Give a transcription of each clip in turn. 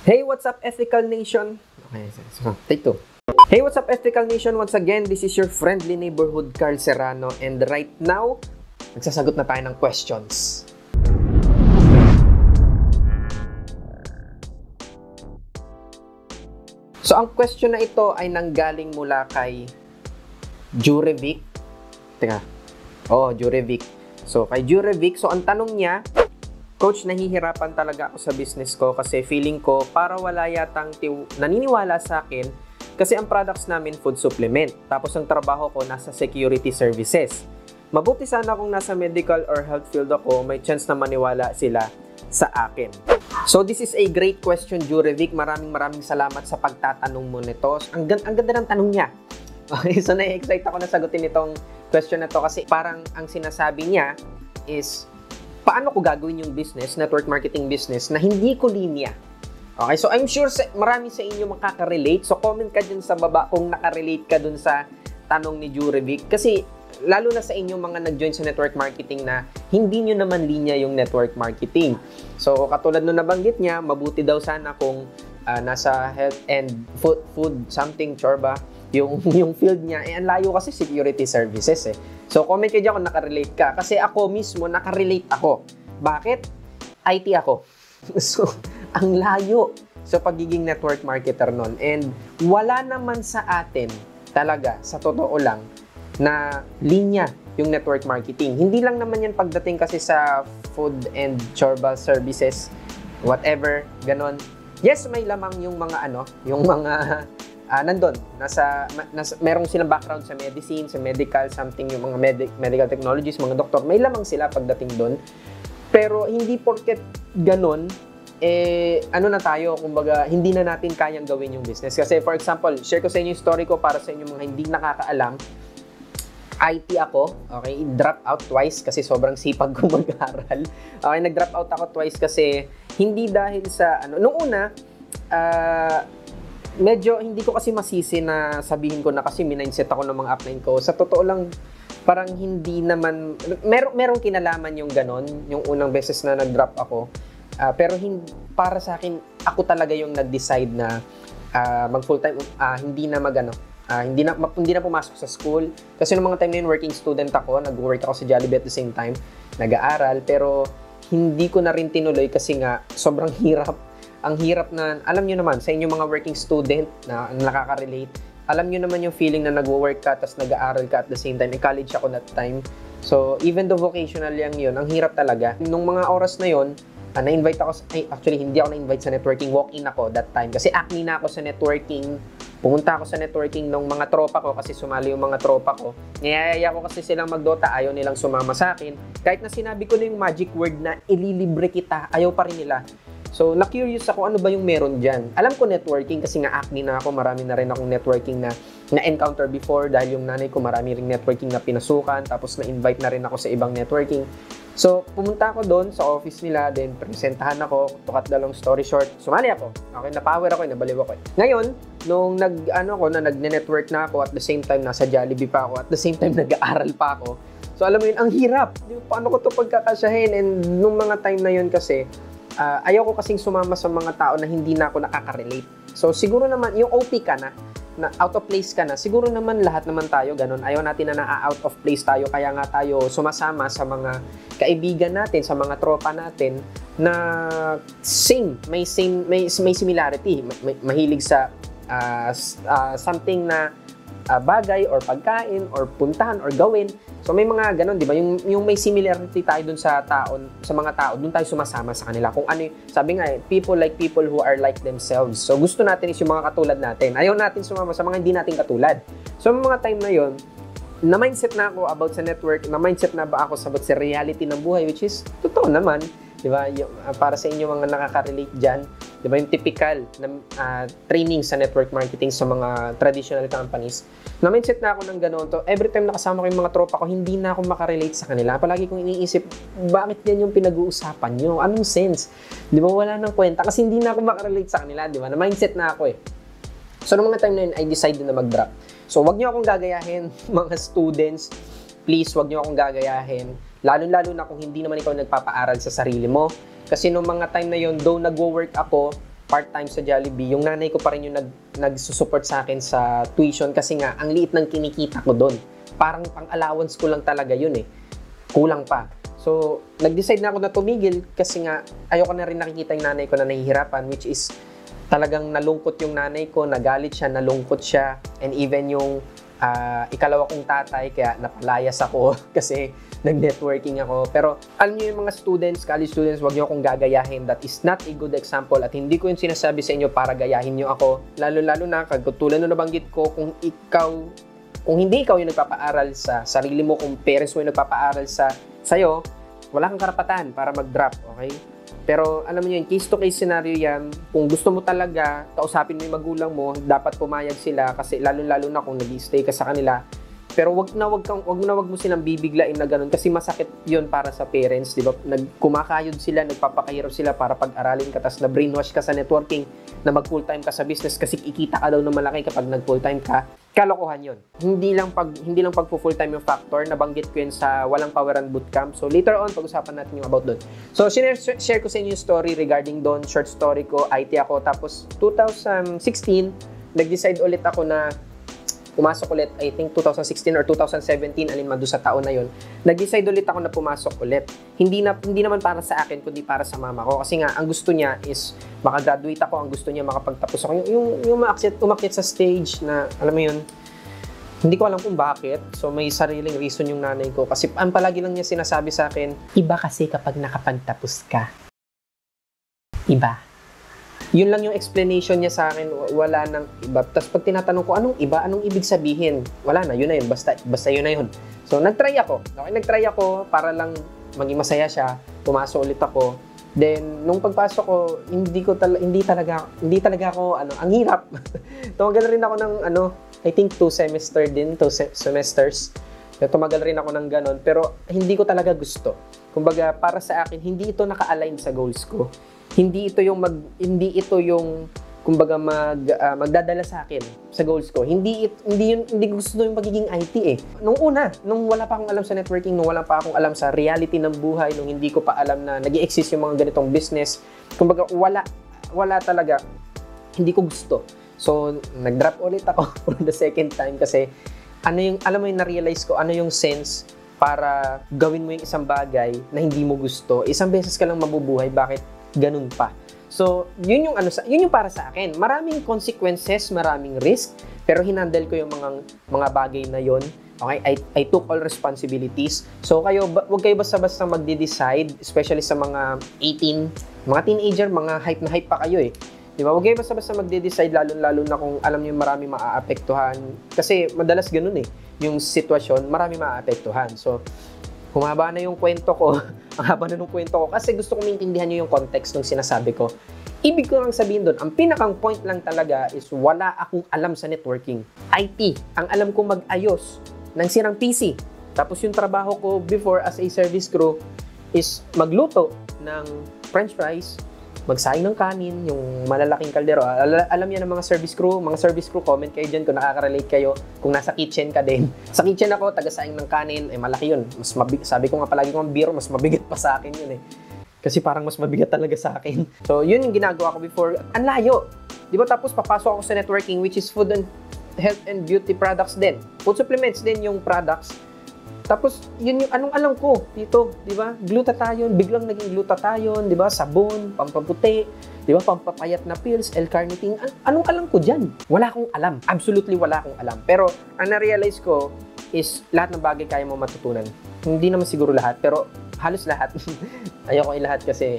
Hey, what's up, Ethical Nation? Okay, so take two. Hey, what's up, Ethical Nation? Once again, this is your friendly neighborhood, Carl Serrano. And right now, nagsasagot na tayo ng questions. So, ang question na ito ay nanggaling mula kay Jurevic. Teka. Jurevic. So, kay Jurevic, so ang tanong niya, Coach, nahihirapan talaga ako sa business ko kasi feeling ko para wala yatang naniniwala sa akin kasi ang products namin food supplement. Tapos ang trabaho ko nasa security services. Mabuti sana kung nasa medical or health field ako, may chance na maniwala sila sa akin. So this is a great question, Jurevic. Maraming salamat sa pagtatanong mo nito. Ang ganda ng tanong niya. Okay, so na-excite ako na sagutin itong question na to kasi parang ang sinasabi niya is paano ko gagawin yung business, network marketing business, na hindi ko linya. Okay, so I'm sure marami sa inyo makaka-relate. So comment ka dyan sa baba kung nakarelate ka dun sa tanong ni Jurevic. Kasi lalo na sa inyo mga nag-join sa network marketing na hindi nyo naman linya yung network marketing. So katulad nung nabanggit niya, mabuti daw sana kung nasa health and food something, chorba, yung field niya. Ang layo kasi security services eh. So, comment kayo dyan kung nakarelate ka. Kasi ako mismo, nakarelate ako. Bakit? IT ako. So, ang layo sa pagiging network marketer nun. And wala naman sa atin talaga, sa totoo lang, na linya yung network marketing. Hindi lang naman yan pagdating kasi sa food and chorba services, whatever, ganon. Yes, may lamang yung mga nandun, merong silang background sa medicine, sa medical, something, yung mga medical technologies, mga doktor, may lamang sila pagdating doon. Pero hindi porket ganon, na tayo, kumbaga, hindi na natin kayang gawin yung business. Kasi for example, share ko sa inyo yung story ko para sa inyo mga hindi nakakaalam. IT ako, okay, drop out twice kasi sobrang sipag ko mag-aral. Okay, nag-drop out ako twice kasi hindi dahil sa, nung una, medyo hindi ko kasi masisi na sabihin ko na kasi mindset ako ng mga upline ko. Sa totoo lang, parang hindi naman, merong kinalaman yung ganon, yung unang beses na nag-drop ako. Pero para sa akin, ako talaga yung nag-decide na mag-full-time, hindi na pumasok sa school. Kasi nung mga time na yun, working student ako, nag-work ako sa Jollibee at the same time, nag-aaral. Pero hindi ko na rin tinuloy kasi nga, sobrang hirap. Ang hirap na, alam nyo naman, sa inyong mga working student na nakaka-relate, alam nyo naman yung feeling na nag-work ka, tapos nag-aaral ka at the same time. College ako that time. So, even though vocational lang yun, ang hirap talaga. Nung mga oras na yun, na-invite ako, actually, hindi ako na-invite sa networking. Walk-in ako that time. Kasi acne na ako sa networking. Pumunta ako sa networking ng mga tropa ko kasi sumali yung mga tropa ko. Niyayaya ko kasi silang mag-Dota, ayaw nilang sumama sa akin. Kahit na sinabi ko na yung magic word na ililibre kita, ayaw pa rin nila. So, na-curious ako, ano ba yung meron dyan? Alam ko networking kasi nga acne na ako, marami na rin akong networking na encounter before dahil yung nanay ko marami ring networking na pinasukan, tapos na-invite na rin ako sa ibang networking. So, pumunta ako doon sa office nila, then presentahan ako, to cut the long story short, sumali ako. Okay, napower ako, nabaliw ako. Ngayon, nung nag-network na ako, at the same time nasa Jollibee pa ako, at the same time nag-aaral pa ako. So, alam mo yun, ang hirap. Paano ko to pagkakasyahin? And nung mga time na yun kasi, ayaw ko kasing sumama sa mga tao na hindi na ako nakaka-relate. So, siguro naman, yung OP ka na out of place ka na, siguro naman lahat naman tayo, ganun. Ayaw natin na out of place tayo, kaya nga tayo sumasama sa mga kaibigan natin, sa mga tropa natin, na may similarity. Mahilig sa something na bagay or pagkain or puntahan or gawin. So may mga ganun, 'di ba? Yung may similarity tayo dun sa mga tao, dun tayo sumasama sa kanila. Kung ano, sabi nga people like people who are like themselves. So gusto natin is yung mga katulad natin. Ayaw natin sumama sa mga hindi natin katulad. So mga time na 'yon, na-mindset na ako about sa network, na-mindset na ba ako sa reality ng buhay, which is totoo naman. Diba? Para sa inyo mga nakaka-relate dyan, diba? Yung typical na training sa network marketing sa mga traditional companies. Na-mindset na ako ng gano'n. To, every time nakasama ko yung mga tropa ko, hindi na ako makarelate sa kanila. Palagi kong iniisip, bakit yan yung pinag-uusapan nyo? Anong sense? Diba? Wala nang kwenta. Kasi hindi na ako makarelate sa kanila. Diba? Na-mindset na ako eh. So, noong mga time na yun, I decided na mag-drop. So, wag nyo akong gagayahin, mga students. Please, wag nyo akong gagayahin. Lalo-lalo na kung hindi naman ikaw nagpapaaral sa sarili mo. Kasi nung mga time na yon, though nagwo-work ako, part-time sa Jollibee, yung nanay ko pa rin yung nagsusupport sa akin sa tuition kasi nga, ang liit ng kinikita ko doon. Parang pang-allowance ko lang talaga yun eh. Kulang pa. So, nag-decide na ako na tumigil kasi nga, ayoko na rin nakikita yung nanay ko na nahihirapan, which is talagang nalungkot yung nanay ko, nagalit siya, nalungkot siya, and even yung ikalawa kong tatay, kaya napalayas ako kasi nag-networking ako. Pero alam niyo yung mga students, college students, wag niyo akong gagayahin. That is not a good example at hindi ko yung sinasabi sa inyo para gayahin niyo ako. Lalo-lalo na, katulad na nabanggit ko, kung hindi ikaw yung nagpapaaral sa sarili mo, kung parents mo yung nagpapaaral sa'yo, wala kang karapatan para mag-drop, okay? Pero alam niyo yun, case-to-case scenario yan. Kung gusto mo talaga, kausapin mo yung magulang mo, dapat pumayag sila kasi lalo-lalo na kung nag-stay ka sa kanila. Pero wag mo silang bibiglain na ganun kasi masakit 'yon para sa parents, 'di ba? Kumakayod sila, nagpapakahirap sila para pag-aralin ka tas na brainwash ka sa networking, na mag full-time ka sa business kasi kikita ka daw ng malaki kapag nag full-time ka. Kalokohan 'yon. Hindi lang pag full-time yung factor, nabanggit ko 'yun sa Walang Paweran Bootcamp. So later on pag-usapan natin yung about doon. So share ko sa inyo yung story regarding doon, short story ko, IT ako, tapos 2016 nag-decide ulit ako na pumasok ulit, I think 2016 or 2017, alin man doon sa taon na yon. Nag-decide ulit ako na pumasok ulit. Hindi naman para sa akin, kundi para sa mama ko. Kasi nga, ang gusto niya is makagraduate ako, ang gusto niya makapagtapos ako. Yung umakyat sa stage na, alam mo yun, hindi ko alam kung bakit. So, may sariling reason yung nanay ko. Kasi ang palagi lang niya sinasabi sa akin, iba kasi kapag nakapagtapos ka. Iba. Yun lang yung explanation niya sa akin, wala nang iba. Tapos pag tinatanong ko, anong iba? Anong ibig sabihin? Wala na, yun na yun. Basta yun na yun. So, nagtry ako. Okay, nagtry ako para lang maging masaya siya. Pumasok ulit ako. Then, nung pagpasok ko, hindi talaga ako, ang hirap. Tumagal rin ako ng, I think 2 semesters. Tumagal rin ako ng ganon. Pero, hindi ko talaga gusto. Kumbaga, para sa akin, hindi ito naka-align sa goals ko. Hindi ito yung kumbaga magdadala sa akin sa goals ko. Hindi gusto yung pagiging IT eh. Nung wala pa akong alam sa networking, nung wala pa akong alam sa reality ng buhay, nung hindi ko pa alam na nag-i-exist yung mga ganitong business, kumbaga wala talaga. Hindi ko gusto. So, nag-drop ulit ako for the second time kasi alam mo yung na-realize ko, ano yung sense para gawin mo yung isang bagay na hindi mo gusto. Isang beses ka lang mabubuhay, bakit ganun pa? So, yun yung para sa akin. Maraming consequences, maraming risk, pero hinandle ko yung mga bagay na yon. Okay? I took all responsibilities. So, wag kayo basta-basta magde-decide, especially sa mga 18, mga teenager, mga hype na hype pa kayo eh. Di ba? Wag kayo basta-basta magde-decide, lalo na kung alam niyo marami maaapektuhan. Kasi madalas ganun eh. Yung sitwasyon, marami maaapektuhan. So, humaba na yung kwento ko. Ang haba na ng kwento ko kasi gusto kong maintindihan nyo yung context ng sinasabi ko. Ibig ko lang sabihin doon, ang pinakang point lang talaga is wala akong alam sa networking. IT, ang alam ko mag-ayos ng sirang PC. Tapos yung trabaho ko before as a service crew is magluto ng french fries, magsaing ng kanin, yung malalaking kaldero. Alam yan ng mga service crew. Mga service crew, comment kayo dyan kung nakaka-relate kayo. Kung nasa kitchen ka din. Sa kitchen ako, taga-saing ng kanin, malaki yun. Sabi ko nga palagi ko ang biro, mas mabigat pa sa akin yun eh. Kasi parang mas mabigat talaga sa akin. So, yun yung ginagawa ko before. Ang layo. Di ba? Tapos, papasok ako sa networking, which is food and health and beauty products din. Food supplements din yung products. Tapos, yun yung anong alam ko dito, di ba? Glutathione, biglang naging glutathione, di ba? Sabon, pampaputi, di ba? Pampapayat na pills, L-carnitine. Anong alam ko dyan? Wala akong alam. Absolutely wala akong alam. Pero, ang na-realize ko is lahat ng bagay kaya mo matutunan. Hindi naman siguro lahat, pero halos lahat. Ayoko lahat kasi,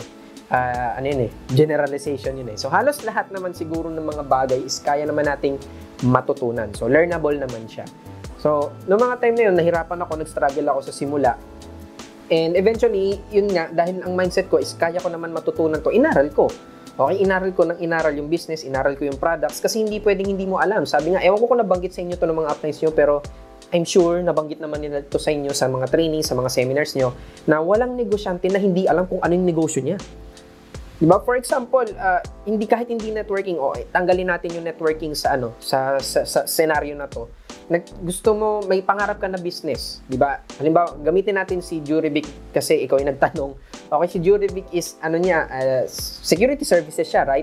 generalization yun eh. So, halos lahat naman siguro ng mga bagay is kaya naman nating matutunan. So, learnable naman siya. So, noong mga time na yun, nahirapan ako, nag-struggle ako sa simula. And eventually, yun nga, dahil ang mindset ko is kaya ko naman matutunan to, inaral ko. Okay, inaral ko ng inaral yung business, inaral ko yung products, kasi hindi pwedeng hindi mo alam. Sabi nga, ewan ko kung nabanggit sa inyo to ng mga uplines nyo, pero I'm sure nabanggit naman nila to sa inyo sa mga training, sa mga seminars nyo, na walang negosyante na hindi alam kung ano yung negosyo niya. Diba? For example, kahit hindi networking, tanggalin natin yung networking sa scenario na to. Gusto mo, may pangarap ka na business, di ba? Halimbawa, gamitin natin si Juribic kasi ikaw yung nagtanong. Okay, si Juribic is, security services siya, right?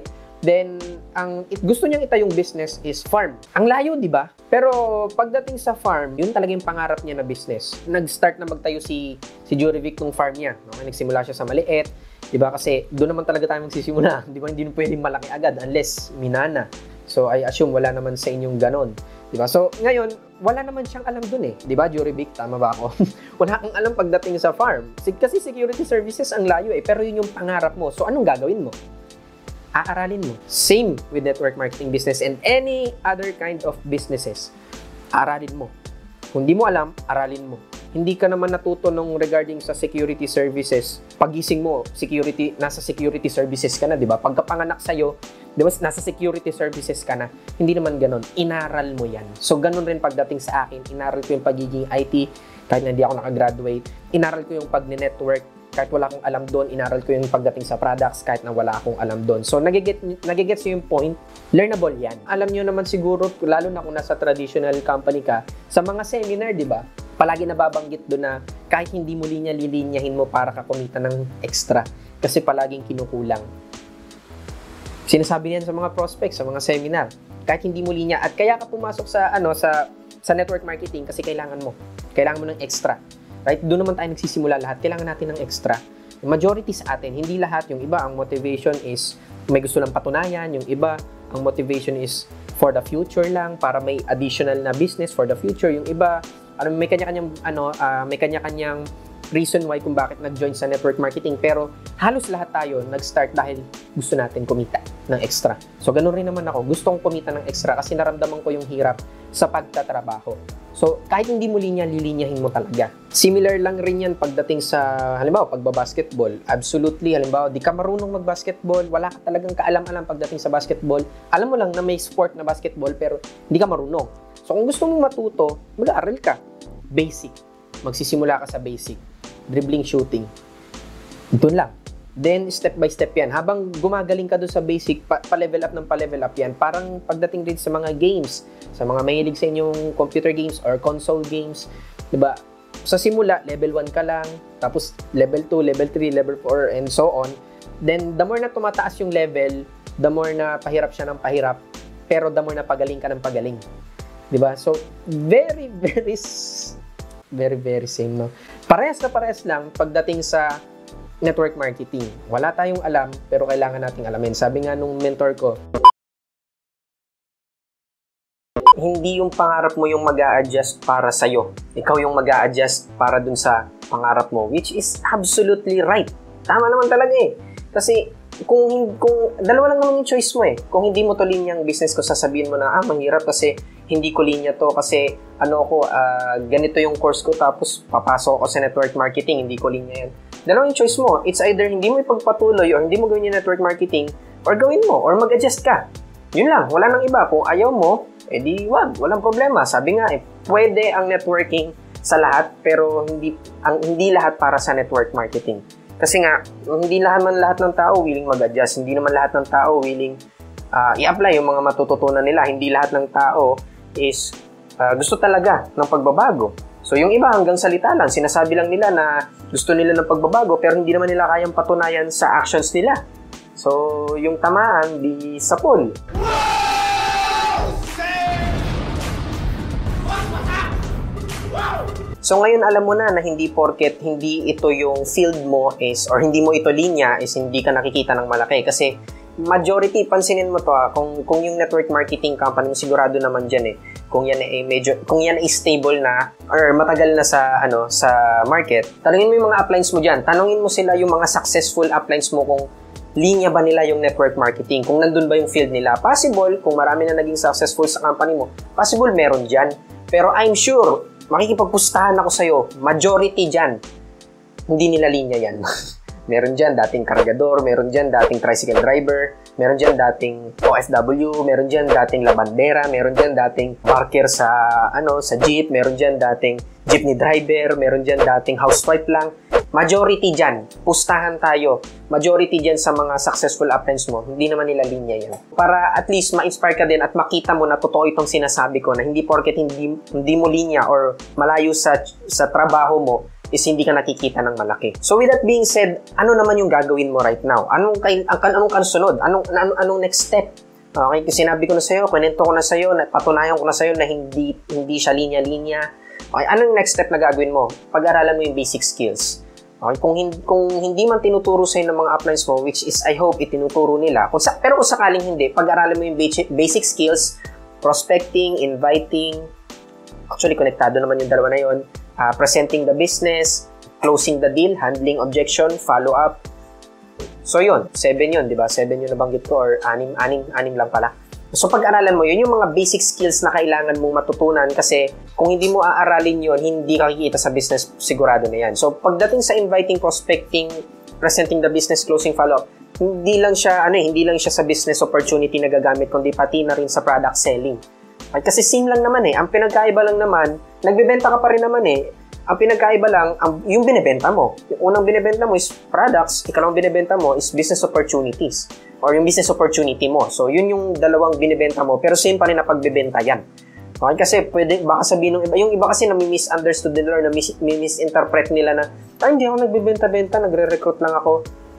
Then, gusto niyang itayong business is farm. Ang layo, di ba? Pero pagdating sa farm, yun talaga yung pangarap niya na business. Nag-start na magtayo si Jurivic ng farm niya. Okay? Nagsimula siya sa maliit, di ba? Kasi doon naman talaga tayo magsisimula. Di ba? Hindi pwedeng malaki agad unless minana. So, I assume wala naman sa inyong ganon. Di ba? So, ngayon, wala naman siyang alam dun eh. Di ba, Jurivic? Tama ba ako? Wala kang alam pagdating sa farm. Kasi security services ang layo eh. Pero yun yung pangarap mo. So, anong gagawin mo? Aaralin mo. Same with network marketing business and any other kind of businesses. Aaralin mo. Kung di mo alam, aralin mo. Hindi ka naman natuto nung regarding sa security services. Pagising mo, nasa security services ka na, di ba? Pagkapanganak sa'yo, di ba, nasa security services ka na. Hindi naman ganon. Inaral mo yan. So, ganon rin pagdating sa akin. Inaral ko yung pagiging IT, kahit na hindi ako nakagraduate. Inaral ko yung pag-network, kahit wala akong alam doon. Inaral ko yung pagdating sa products, kahit na wala akong alam doon. So, nagigets yung point. Learnable yan. Alam nyo naman siguro, lalo na kung nasa traditional company ka, sa mga seminar, di ba? Palagi nababanggit doon na kahit hindi mo lilinyahin mo para ka kumita ng extra. Kasi palaging kinukulang. Sinasabi niyan sa mga prospects, sa mga seminar. Kahit hindi mo linya. At kaya ka pumasok sa network marketing kasi kailangan mo. Kailangan mo ng extra. Right? Doon naman tayo nagsisimula lahat. Kailangan natin ng extra. Yung majority sa atin, hindi lahat. Yung iba, ang motivation is may gusto lang patunayan. Yung iba, ang motivation is for the future lang, para may additional na business for the future. Yung iba, may kanya-kanyang reason why kung bakit nag-join sa network marketing. Pero halos lahat tayo nag-start dahil gusto natin kumita ng extra. So, ganun rin naman ako. Gustong kumita ng extra kasi naramdaman ko yung hirap sa pagtatrabaho. So, kahit hindi mo lilinyahin mo talaga. Similar lang rin yan pagdating sa, halimbawa, pagbabasketball. Absolutely, halimbawa, di ka marunong magbasketball, wala ka talagang kaalam-alam pagdating sa basketball. Alam mo lang na may sport na basketball pero hindi ka marunong. So, kung gusto mong matuto, mag-aaral ka. Basic. Magsisimula ka sa basic. Dribbling, shooting. Doon lang. Then, step by step yan. Habang gumagaling ka doon sa basic, pa-level up ng pa-level up yan. Parang pagdating din sa mga games, sa mga mahilig sa inyong computer games or console games, diba? Sa simula, level 1 ka lang, tapos level 2, level 3, level 4, and so on. Then, the more na tumataas yung level, the more na pahirap siya ng pahirap, pero the more na pagaling ka ng pagaling. Diba? So, very, very same, no? Parehas na parehas lang pagdating sa network marketing. Wala tayong alam, pero kailangan nating alamin. Sabi nga nung mentor ko, hindi yung pangarap mo yung mag-a-adjust para sa'yo. Ikaw yung mag-a-adjust para dun sa pangarap mo, which is absolutely right. Tama naman talaga eh. Kasi kung dalawa lang naman yung choice mo eh. Kung hindi mo to linyang business ko, sasabihin mo na, mahirap kasi hindi ko linya to kasi ganito yung course ko tapos papasok ako sa network marketing, hindi ko linya yan. Dalawang choice mo. It's either hindi mo ipagpatuloy or hindi mo gawin yung network marketing or gawin mo or mag-adjust ka. Yun lang. Wala nang iba. Kung ayaw mo, edi wag. Walang problema. Sabi nga pwede ang networking sa lahat pero hindi lahat para sa network marketing. Kasi nga, hindi lahat ng tao willing mag-adjust. Hindi naman lahat ng tao willing i-apply yung mga matututunan nila. Hindi lahat ng tao is gusto talaga ng pagbabago. So, yung iba hanggang salita lang, sinasabi lang nila na gusto nila ng pagbabago pero hindi naman nila kayang patunayan sa actions nila. So, yung tamaan, di sa pool. So, ngayon alam mo na hindi porket hindi ito yung field mo is, or hindi mo ito linya, is hindi ka nakikita ng malaki. Kasi, majority, pansinin mo to kung yung network marketing company, sigurado naman dyan kung yan ay stable na or matagal na sa market, tanungin mo yung mga uplines mo dyan. Tanungin mo sila yung mga successful uplines mo kung linya ba nila yung network marketing, kung nandun ba yung field nila. Possible, kung marami na naging successful sa company mo, possible meron dyan. Pero I'm sure, makikipagpustahan ako sa'yo, majority dyan, hindi nila linya yan. Meron dyan dating kargador, meron dyan dating tricycle driver, meron dyan dating OFW, meron dyan dating labandera, meron dyan dating barker sa jeep, meron dyan dating jeepney driver, meron dyan dating housewife lang. Majority dyan, pustahan tayo. Majority dyan sa mga successful uplines mo, hindi naman nila linya yan. Para at least ma-inspire ka din at makita mo na totoo itong sinasabi ko na hindi porket hindi mo linya or malayo sa trabaho mo, is hindi ka nakikita ng malaki. So with that being said, ano naman yung gagawin mo right now? Anong kasunod? Anong next step? Okay, kasi sinabi ko na sa'yo, kwento ko na sa'yo, patunayan ko na sa'yo na hindi siya linya-linya. Okay, anong next step na gagawin mo? Pag-aralan mo yung basic skills. Okay, kung hindi man tinuturo sa'yo ng mga uplines mo, which is I hope itinuturo nila, pero kung sakaling hindi, pag-aralan mo yung basic skills, prospecting, inviting, actually konektado naman yung dalawa na yun, presenting the business, closing the deal, handling objection, follow-up. So yun, 7 yun, di ba? 7 yun nabanggit ko, or 6 lang pala. So pag-aralan mo yun, yung mga basic skills na kailangan mong matutunan kasi kung hindi mo aaralin yun, hindi ka kikita sa business, sigurado na yan. So pagdating sa inviting, prospecting, presenting the business, closing, follow-up, hindi lang siya sa business opportunity na gagamit, kundi pati na rin sa product selling. Kasi same lang naman eh. Ang pinagkaiba lang naman, nagbebenta ka pa rin naman eh. Ang pinagkaiba lang, yung binebenta mo. Yung unang binebenta mo is products, ikalawang binebenta mo is business opportunities. Or yung business opportunity mo. So, yun yung dalawang binebenta mo, pero same pa rin na pagbebenta yan. Okay? Kasi baka sabihin ng iba, yung iba kasi nami-misunderstood nila or nami-misinterpret nila na, hindi ako nagbebenta-benta, nagre-recruit lang ako.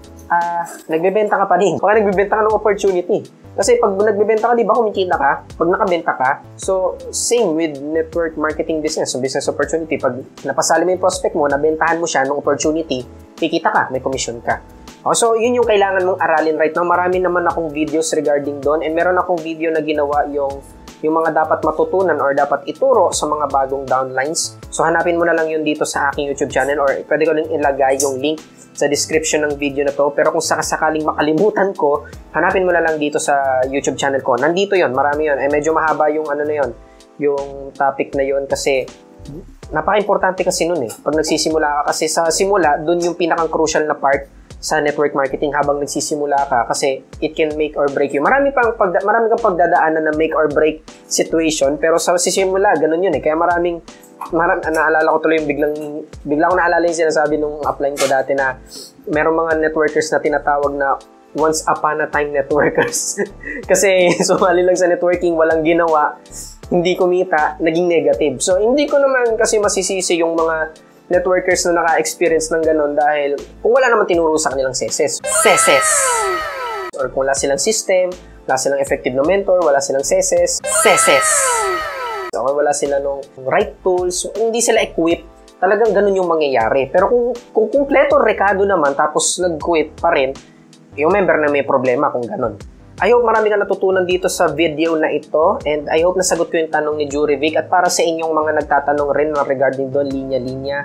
Nagbebenta ka pa rin. Baka nagbebenta ka ng opportunity. Kasi pag nagbebenta ka, di ba kumikita ka? Pag nakabenta ka, so same with network marketing business, so business opportunity. Pag napasali mo yung prospect mo, nabentahan mo siya ng opportunity, kikita ka, may commission ka. So yun yung kailangan mong aralin right now. Marami naman akong videos regarding doon, and meron akong video na ginawa yung mga dapat matutunan or dapat ituro sa mga bagong downlines. So hanapin mo na lang yun dito sa aking YouTube channel, or pwede ko lang ilagay yung link sa description ng video na to. Pero kung sakaling makalimutan ko, hanapin mo na lang dito sa YouTube channel ko. Nandito yon, marami yon. Medyo mahaba yung yung topic na yon kasi napaka-importante kasi nun eh. Pag nagsisimula ka kasi sa simula, dun yung pinakang crucial na part sa network marketing habang nagsisimula ka kasi it can make or break you. Marami kang pagdadaanan na make or break situation, pero sa sisimula, ganun yun eh. Kaya naalala ko tuloy yung biglang ko naalala yung sinasabi nung upline ko dati na merong mga networkers na tinatawag na once upon a time networkers. Kasi sumali lang sa networking, walang ginawa, hindi kumita, naging negative. So, hindi ko naman kasi masisisi yung mga networkers na naka-experience ng ganun dahil kung wala naman tinuro sa kanilang seses. Or kung wala silang system, wala silang effective na mentor, wala silang seses. Okay, wala sila nung right tools, hindi sila equipped, talagang ganun yung mangyayari. Pero kung kumpleto rekado naman tapos nag-quit pa rin, yung member na may problema kung ganun. I hope marami ka natutunan dito sa video na ito, and I hope nasagot ko yung tanong ni Jurivic. At para sa inyong mga nagtatanong rin regarding doon, linya-linya,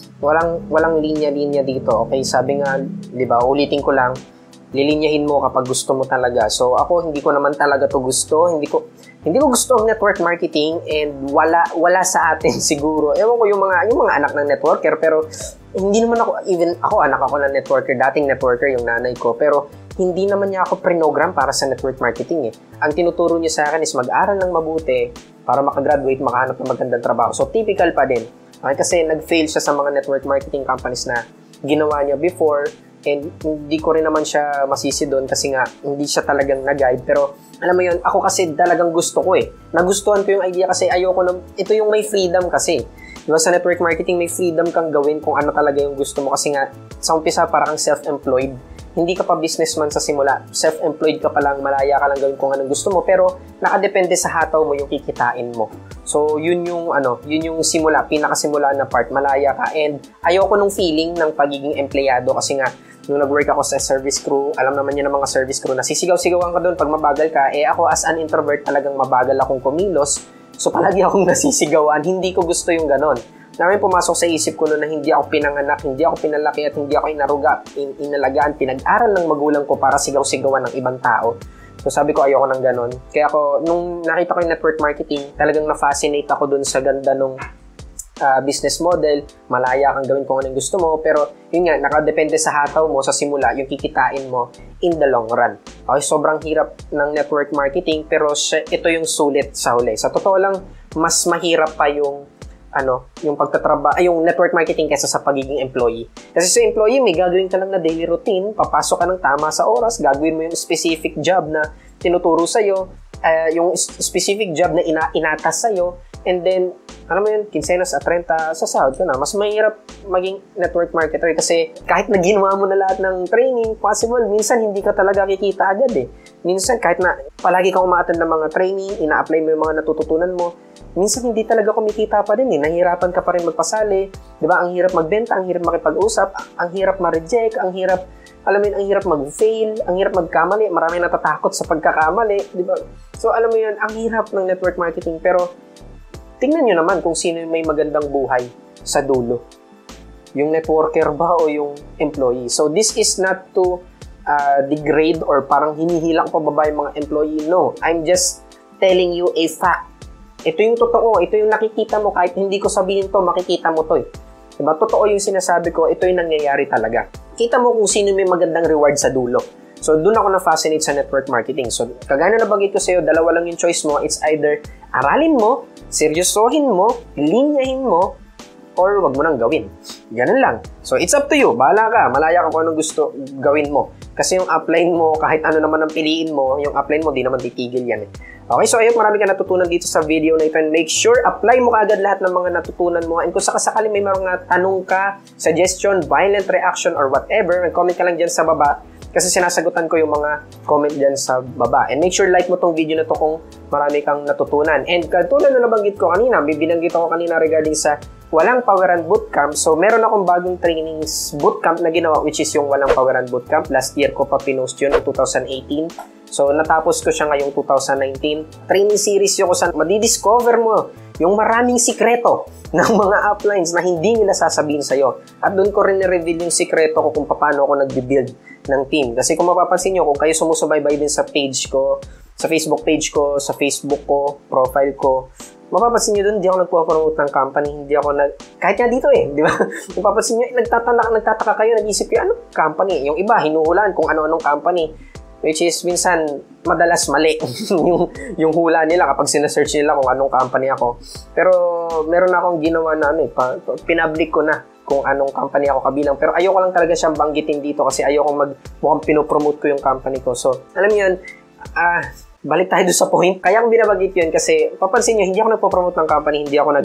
walang linya-linya dito. Okay, sabi nga, di ba, ulitin ko lang, lilinyahin mo kapag gusto mo talaga. So ako, hindi ko naman talaga to gusto. Hindi ko gusto ang network marketing, and wala sa atin siguro. Ewan ko yung mga anak ng networker, pero hindi naman ako anak ako ng networker, dating networker yung nanay ko, pero hindi naman niya ako prinogram para sa network marketing eh. Ang tinuturo niya sa akin is mag-aral ng mabuti para makagraduate, makahanap ng magandang trabaho. So typical pa din. Okay, kasi nag-fail siya sa mga network marketing companies na ginawa niya before, and hindi ko rin naman siya masisi doon kasi nga hindi siya talagang nag-guide. Pero alam mo yun, ako kasi talagang gusto ko eh. Nagustuhan ko yung idea kasi ayoko ito yung may freedom kasi. Diba sa network marketing may freedom kang gawin kung ano talaga yung gusto mo kasi nga sa umpisa para kang self-employed. Hindi ka pa businessman sa simula. Self-employed ka pa lang, malaya ka lang gawin kung anong gusto mo, pero nakadepende sa hataw mo yung kikitain mo. So, yun yung simula, pinakasimula na part, malaya ka. And ayoko nung feeling ng pagiging empleyado kasi nga nung nag-work ako sa service crew, alam naman yun ng mga service crew na sisigaw-sigawan ka doon pag mabagal ka. Ako as an introvert talagang mabagal akong kumilos. So, palagi akong nasisigawan. Hindi ko gusto yung ganon. Namin pumasok sa isip ko noon na hindi ako pinanganak, hindi ako pinalaki at hindi ako inalagaan, pinag-aral ng magulang ko para sigaw-sigawan ng ibang tao. So sabi ko ayoko ng ganon. Kaya ako, nung nakita ko yung network marketing, talagang na-fascinate ako dun sa ganda nung business model. Malaya kang gawin kung anong gusto mo, pero yun nga, nakadepende sa hataw mo sa simula, yung kikitain mo in the long run. Okay, sobrang hirap ng network marketing, pero ito yung sulit sa huli. Sa totoo lang, mas mahirap pa yung yung network marketing kaysa sa pagiging employee. Kasi sa employee, may gagawin ka lang na daily routine, papasok ka ng tama sa oras, gagawin mo yung specific job na tinuturo sa'yo, yung specific job na inatas sa'yo, And then, alam mo yun, kinsenas at 30, sasahod ka na. Mas mahirap maging network marketer kasi kahit na ginawa mo na lahat ng training, possible, minsan hindi ka talaga kikita agad eh. Minsan, kahit na palagi kang umaattend ng mga training, ina-apply mo yung mga natututunan mo, minsan hindi talaga kumikita pa din eh. Nahihirapan ka pa rin magpasali. Di ba? Ang hirap magbenta, ang hirap makipag-usap, ang hirap ma-reject, ang hirap, alam mo yun, ang hirap mag-fail, ang hirap magkamali, marami natatakot sa pagkakamali, di ba? So, alam mo yun, ang hirap ng network marketing, pero tingnan nyo naman kung sino yung may magandang buhay sa dulo. Yung networker ba o yung employee? So, this is not to degrade or parang hinihilang pababa yung mga employee. No, I'm just telling you a fact. Ito yung totoo. Ito yung nakikita mo. Kahit hindi ko sabihin to, makikita mo to eh. Diba? Totoo yung sinasabi ko. Ito yung nangyayari talaga. Kita mo kung sino may magandang reward sa dulo. So, doon ako na-fascinate sa network marketing. So, kagaya na nabanggit ko sa'yo, dalawa lang yung choice mo. It's either aralin mo, seryosohin mo, linyahin mo, or wag mo nang gawin. Ganun lang. So, it's up to you. Bahala ka. Malaya ka kung anong gusto gawin mo. Kasi yung upline mo, kahit ano naman ang piliin mo, yung upline mo, di naman titigil yan eh. Okay, so ayun, marami ka natutunan dito sa video na ito. And make sure, apply mo kaagad lahat ng mga natutunan mo. And kung sakasakali may mga tanong ka, suggestion, violent reaction, or whatever, mag-comment ka lang dyan sa baba. Kasi sinasagutan ko yung mga comment dyan sa baba. And make sure like mo tong video na to kung marami kang natutunan. And katulad na nabanggit ko kanina, binanggit ako kanina regarding sa Walang Poweran Bootcamp. So, meron akong bagong trainings bootcamp na ginawa, which is yung Walang Poweran Bootcamp. Last year ko pa pinost yun, 2018. So, natapos ko siya ngayong 2019. Training series yun kung saan madidiscover mo yung maraming sikreto ng mga uplines na hindi nila sasabihin sa'yo. At doon ko rin i-reveal yung sikreto ko kung paano ako nag-build ng team. Kasi kung mapapansin nyo, kung kayo sumusubaybay din sa page ko, sa Facebook page ko, sa Facebook ko, profile ko, mapapansin nyo doon, hindi ako nagpo-promote ng company, hindi ako kahit nga dito eh, di ba? Mapapansin nyo, nagtataka kayo, nag-isip kayo, anong company? Yung iba, hinuhulaan kung ano-anong company. Which is, minsan, madalas mali yung hula nila kapag sinesearch nila kung anong company ako. Pero, meron na akong ginawa na pinablik ko na kung anong company ako kabilang. Pero ayoko lang talaga siyang banggitin dito kasi ayoko mukhang pinopromote ko yung company ko. So, alam niyo yun, balik tayo doon sa point. Kaya akong binabagit yun kasi papansin nyo, hindi ako nagpo-promote ng company, hindi ako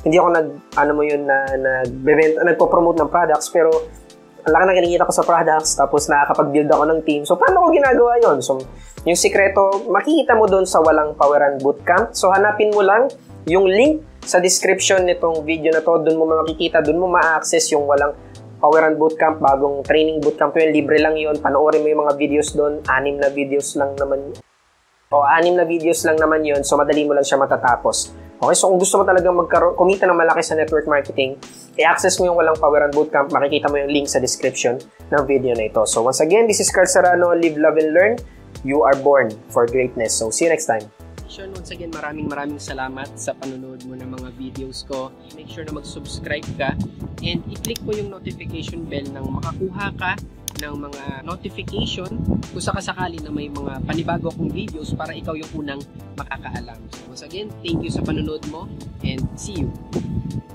nagpo-promote ng products, pero ang laki na kinikita ko sa products, tapos nakakapag-build ako ng team. So, paano ko ginagawa yun? So, yung sikreto, makikita mo doon sa Walang Poweran Bootcamp. So, hanapin mo lang yung link sa description nitong video na to. Doon mo makikita, doon mo ma-access yung Walang Poweran Bootcamp, bagong training bootcamp yun. Libre lang yun. Panoorin mo yung mga videos doon. 6 na videos lang naman yun. So, madali mo lang siya matatapos. Okay, so kung gusto mo talagang kumita ng malaki sa network marketing, i-access mo yung Walang Poweran Bootcamp. Makikita mo yung link sa description ng video na ito. So, once again, this is Carl Serrano. Live, love, and learn. You are born for greatness. So, see you next time. Once again, maraming salamat sa panonood mo ng mga videos ko. Make sure na mag-subscribe ka and i-click mo yung notification bell nang makakuha ka ng mga notification kung sakasakali na may mga panibago akong videos para ikaw yung unang makakaalam. So once again, thank you sa panonood mo and see you!